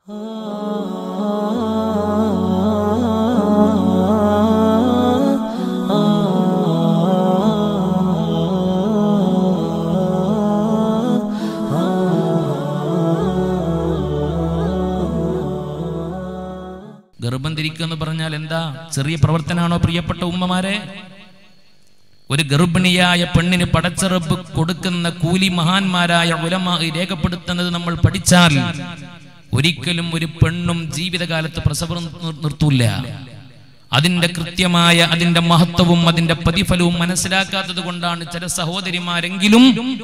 ഗർഭം ധരിക്കുക എന്ന് പറഞ്ഞാൽ എന്താ? ചെറിയ പ്രവർത്തനമാണോ പ്രിയപ്പെട്ട ഉമ്മമാരെ? ഒരു ഗർഭിണിയായ പെണ്ണിന് പടച്ച റബ്ബ് കൊടുക്കുന്ന കൂലി മഹാന്മാരായ ഉലമാ രേഖപ്പെടുത്തുന്നത് നമ്മൾ പഠിച്ചാൽ ഒരിക്കലും ഒരു പെണ്ണും ജീവിതകാലത്ത് പ്രസവം നിർത്തൂല. അതിന്റെ കൃത്യമായ അതിന്റെ മഹത്വവും അതിന്റെ പ്രതിഫലവും മനസ്സിലാക്കാത്തത് കൊണ്ടാണ് ചില സഹോദരിമാരെങ്കിലും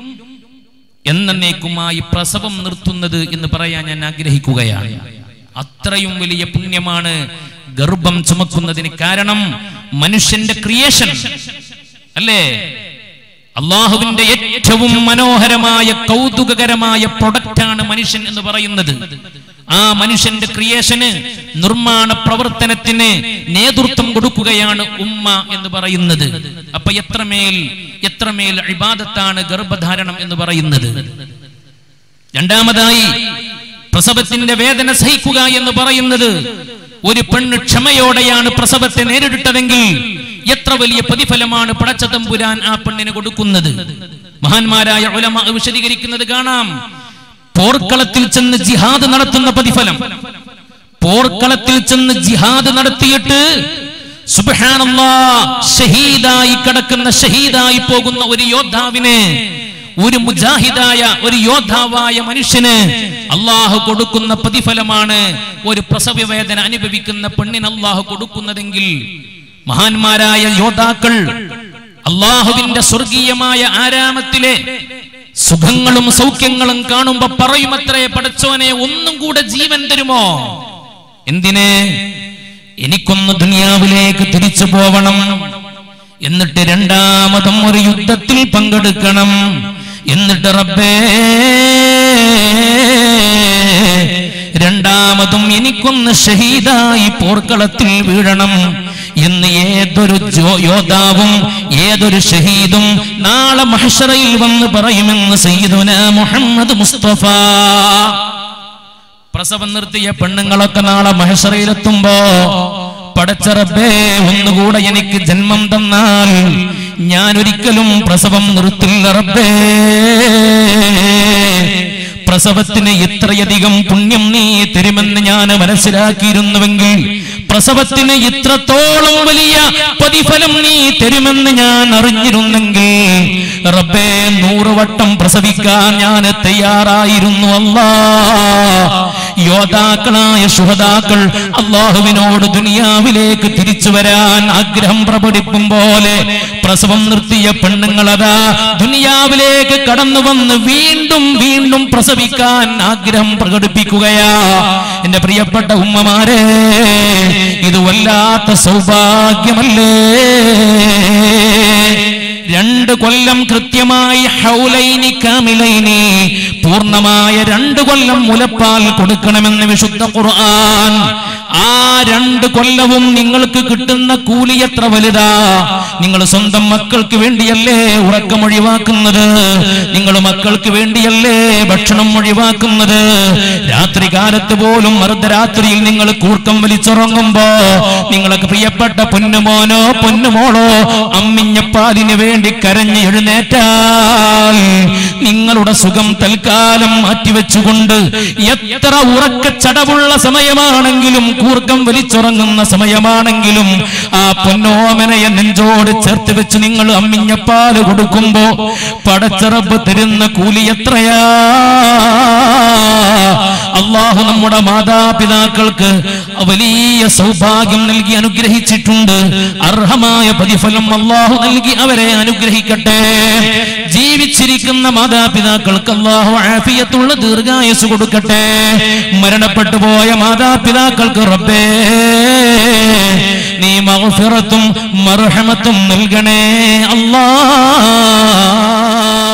എന്നേക്കുമായി പ്രസവം നിർത്തുന്നത് എന്ന് പറയാൻ ഞാൻ ആഗ്രഹിക്കുകയാണ്. അത്രയും വലിയ പുണ്യമാണ് ഗർഭം ചുമക്കുന്നതിന്. കാരണം മനുഷ്യന്റെ ക്രിയേഷൻ അല്ലേ, അള്ളാഹുവിന്റെ ഏറ്റവും മനോഹരമായ കൗതുകകരമായ പ്രൊഡക്റ്റാണ് മനുഷ്യൻ എന്ന് പറയുന്നത്. ആ മനുഷ്യന്റെ ക്രിയേഷന്, നിർമ്മാണ പ്രവർത്തനത്തിന് നേതൃത്വം കൊടുക്കുകയാണ് ഉമ്മ എന്ന് പറയുന്നത്. അപ്പൊ എത്രമേൽ ഇബാദത്താണ് ഗർഭധാരണം എന്ന് പറയുന്നത്. രണ്ടാമതായി, പ്രസവത്തിന്റെ വേദന സഹിക്കുക എന്ന് പറയുന്നത്, ഒരു പെണ്ണ് ക്ഷമയോടെയാണ് പ്രസവത്തെ നേരിട്ടതെങ്കിൽ എത്ര വലിയ പ്രതിഫലമാണ് പടച്ച തമ്പുരാൻ ആ പെണ്ണിന് കൊടുക്കുന്നത്. മഹാന്മാരായ ഉലമാ വിശദീകരിക്കുന്നത് കാണാം. പോർക്കളത്തിൽ ചെന്ന് ജിഹാദ് നടത്തുന്ന പ്രതിഫലം, പോർക്കളത്തിൽ ചെന്ന് ജിഹാദ് നടത്തിയിട്ട് സുബ്ഹാനല്ലാഹ് ഷഹീദായി കിടക്കുന്ന, ഷഹീദായി പോകുന്ന ഒരു യോദ്ധാവിന്, ഒരു മുജാഹിദായ ഒരു യോദ്ധാവായ മനുഷ്യന് അള്ളാഹു കൊടുക്കുന്ന പ്രതിഫലമാണ് ഒരു പ്രസവ വേദന അനുഭവിക്കുന്ന പെണ്ണിന് അള്ളാഹു കൊടുക്കുന്നതെങ്കിൽ, മഹാന്മാരായ യോദ്ധാക്കൾ അള്ളാഹുവിന്റെ സ്വർഗീയമായ ആരാമത്തിലെ സുഖങ്ങളും സൗഖ്യങ്ങളും കാണുമ്പോ പറയുമത്രേ, പടച്ചോനെ ഒന്നും കൂടെ ജീവൻ തരുമോ? എന്തിന്? എനിക്കൊന്ന് ദുനിയാവിലേക്ക് തിരിച്ചു പോവണം, എന്നിട്ട് രണ്ടാമതും ഒരു യുദ്ധത്തിൽ പങ്കെടുക്കണം, എന്നിട്ട് റബ്ബേ രണ്ടാമതും എനിക്കൊന്ന് ഷഹീദായി പോർക്കളത്തിൽ വീഴണം എന്ന് ഏതൊരു യോദ്ധാവും ഏതൊരു ഷഹീദും നാളെ മഹ്ശറയിൽ വന്ന് പറയുമെന്ന് സയ്യിദുനാ മുഹമ്മദ് മുസ്തഫ. പ്രസവം നിർത്തിയ പെണ്ണുങ്ങളൊക്കെ നാളെ മഹ്ശറയിലെത്തുമ്പോ, പടച്ച റബ്ബേ ഒന്നുകൂടെ എനിക്ക് ജന്മം തന്നാൽ ഞാൻ ഒരിക്കലും പ്രസവം നിർത്തില്ല റബ്ബേ. പ്രസവത്തിന് ഇത്രയധികം പുണ്യം നീ തരുമെന്ന് ഞാൻ മനസ്സിലാക്കിയിരുന്നുവെങ്കിൽ, പ്രസവത്തിന് ഇത്രത്തോളം വലിയ പ്രതിഫലം നീ തരുമെന്ന് ഞാൻ അറിഞ്ഞിരുന്നെങ്കിൽ റബ്ബേ 100 വട്ടം പ്രസവിക്കാൻ ഞാൻ തയ്യാറായിരുന്നു. അല്ലാഹ്, യോദ്ധാക്കളായ ശുഹദാക്കൾ അള്ളാഹുവിനോട് ദുനിയാവിലേക്ക് തിരിച്ചു വരാൻ ആഗ്രഹം പ്രകടിപ്പിക്കും പോലെ പ്രസവം നിർത്തിയ പെണ്ണുങ്ങളതാ ദുനിയാവിലേക്ക് കടന്നു വന്ന് വീണ്ടും വീണ്ടും പ്രസവിക്കാൻ ആഗ്രഹം പ്രകടിപ്പിക്കുകയാ. എന്റെ പ്രിയപ്പെട്ട ഉമ്മമാരെ, ഇത് വല്ലാത്ത സൗഭാഗ്യമല്ലേ? 2 കൊല്ലം കൃത്യമായി ഹൗലൈനി കാമിലൈനി, പൂർണ്ണമായ 2 കൊല്ലം മുലപ്പാൽ കൊടുക്കണമെന്ന് വിശുദ്ധ ഖുർആൻ. ആ 2 കൊല്ലവും നിങ്ങൾക്ക് കിട്ടുന്ന കൂലി എത്ര വലുതാ! നിങ്ങൾ സ്വന്തം മക്കൾക്ക് വേണ്ടിയല്ലേ ഉറക്കം ഒഴിവാക്കുന്നത്? നിങ്ങൾ മക്കൾക്ക് വേണ്ടിയല്ലേ ഭക്ഷണം ഒഴിവാക്കുന്നത്? രാത്രി കാലത്ത് പോലും അർദ്ധരാത്രിയിൽ നിങ്ങൾ കൂർക്കം വലിച്ചുറങ്ങുമ്പോ നിങ്ങൾക്ക് പ്രിയപ്പെട്ട പൊന്നുമോനോ പൊന്നുമോളോ അമ്മിഞ്ഞപ്പാലിന് വേണ്ടി കരഞ്ഞ് എഴുന്നേറ്റാൽ നിങ്ങളുടെ സുഖം തൽക്കാലം മാറ്റിവെച്ചുകൊണ്ട് എത്ര ഉറക്കച്ചടവുള്ള സമയമാണെങ്കിലും, കൂർക്കം വലിച്ചുറങ്ങുന്ന സമയമാണെങ്കിലും, ആ പൊന്നോമനയെ നെഞ്ചോട് ചേർത്ത് വെച്ച് നിങ്ങൾ അമ്മിഞ്ഞപ്പാല് കൊടുക്കുമ്പോ പടച്ച റബ്ബ് തരുന്ന കൂലി എത്രയാ! അള്ളാഹു നമ്മുടെ മാതാപിതാക്കൾക്ക് വലിയ സൗഭാഗ്യം നൽകി അനുഗ്രഹിച്ചിട്ടുണ്ട്. അർഹമായ പ്രതിഫലം അള്ളാഹു നൽകി അവരെ അനുഗ്രഹിക്കട്ടെ. ജീവിച്ചിരിക്കുന്ന മാതാപിതാക്കൾക്ക് അള്ളാഹു ആഫിയത്തുള്ള ദീർഘായുസ്സ് കൊടുക്കട്ടെ. മരണപ്പെട്ടു പോയ മാതാപിതാക്കൾക്ക് റബ്ബേ നീ മഗ്ഫിറത്തും മർഹമത്തും നൽകണേ അല്ലാഹ്.